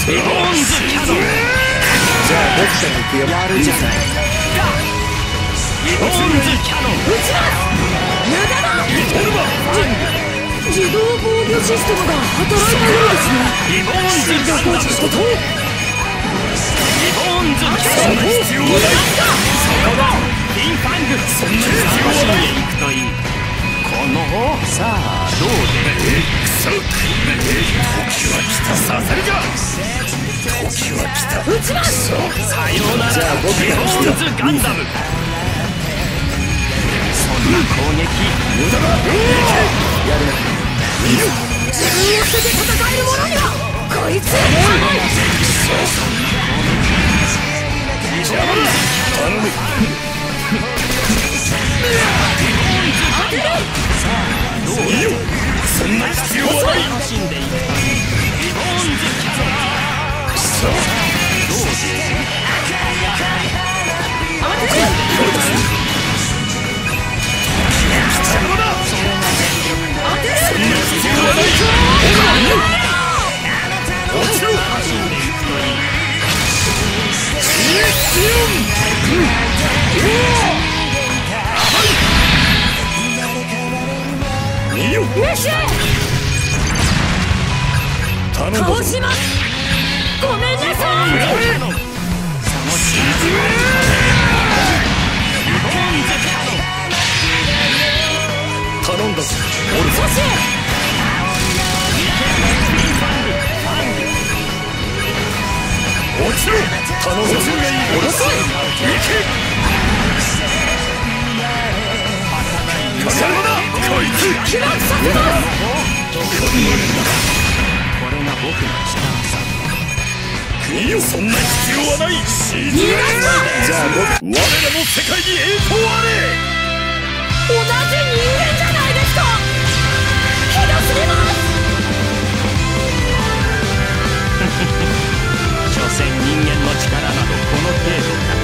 リボーンズキャノン。 じゃあ僕から行くよ。 やるじゃない。リボーンズキャノン。 撃ちます。無駄だ。自動防御システムが働いたようですね。 リボーンズキャノン。リボーンズキャノン。必要はない。ピンファング。そんな必要はない。行くといい。このさあどうで時は来た。刺さるか。時は来た。 撃ちます。 さようなら。リボーンズガンダム。そんな攻撃無駄だ。 やるな。 自分を捨てて戦える者にはこいつは邪魔だ。頼む。 当てる。 どうよ。そんな必要はない。楽しんでいく。リボーンズキャノン。さあどうで当てる。 邪魔だ。 当てる。 そんな必要はない。落ちろ。楽しんでいくといい。 よっしゃ。 頼んだぞ。 倒します。ごめんなさい。 頼んだぞ。 そして落ちろ。頼んだぞ。 遅い。 邪魔だ。こいつ起爆させます。 これが僕の力さ。いいよ。そんな必要はない。 逃がした。 じゃあ僕我らの世界に栄光あれ。 同じ人間じゃないですか。ひどすぎます。 所詮人間の力などこの程度か。